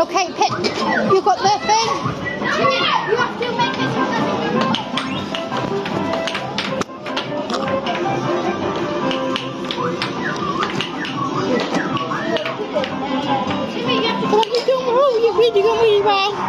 Okay, Pit, you got the thing? Timmy, you have to make it so Timmy, you have to... What are you doing wrong? You're really going really well.